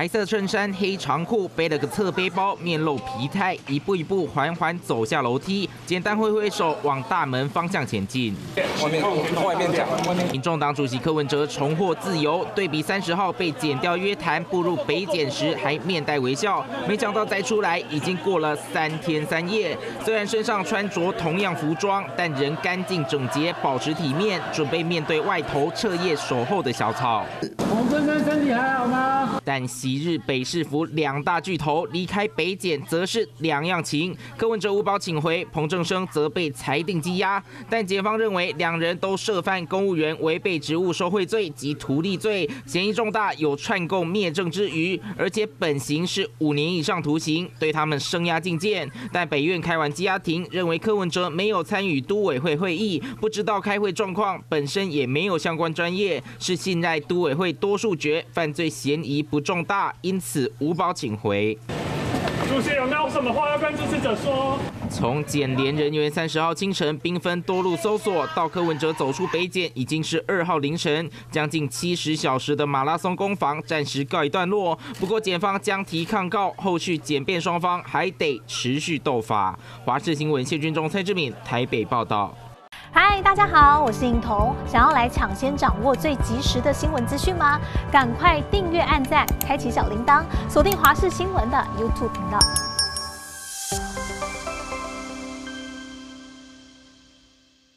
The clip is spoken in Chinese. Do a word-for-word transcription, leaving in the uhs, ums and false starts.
白色衬衫、黑长裤，背了个侧背包，面露疲态，一步一步缓缓走下楼梯，简单挥挥手往大门方向前进。 外面外面讲，外面。 民众党主席柯文哲重获自由，对比三十号被检调约谈步入北检时还面带微笑，没想到再出来已经过了三天三夜。虽然身上穿着同样服装，但仍干净整洁，保持体面，准备面对外头彻夜守候的小草。 洪先生身体还好吗？ 但昔日北市府两大巨头离开北检，则是两样情。柯文哲无保请回，彭正生则被裁定羁押。但检方认为两人都涉犯公务员违背职务受贿罪及图利罪，嫌疑重大，有串供灭证之余，而且本刑是五年以上徒刑，对他们声押禁见。但北院开完羁押庭，认为柯文哲没有参与都委会会议，不知道开会状况，本身也没有相关专业，是信赖都委会多数决，犯罪嫌疑不重大，因此无保请回。 主席有没有什么话要跟支持者说？ 从检联人员三十号清晨兵分多路搜索，到柯文哲走出北检，已经是二号凌晨，将近七十小时的马拉松攻防暂时告一段落。不过检方将提抗告，后续检辩双方还得持续斗法。华视新闻谢君忠、蔡志敏台北报道。 嗨，大家好，我是颖彤。想要来抢先掌握最及时的新闻资讯吗？赶快订阅、按赞、开启小铃铛，锁定华视新闻的 YouTube 频道。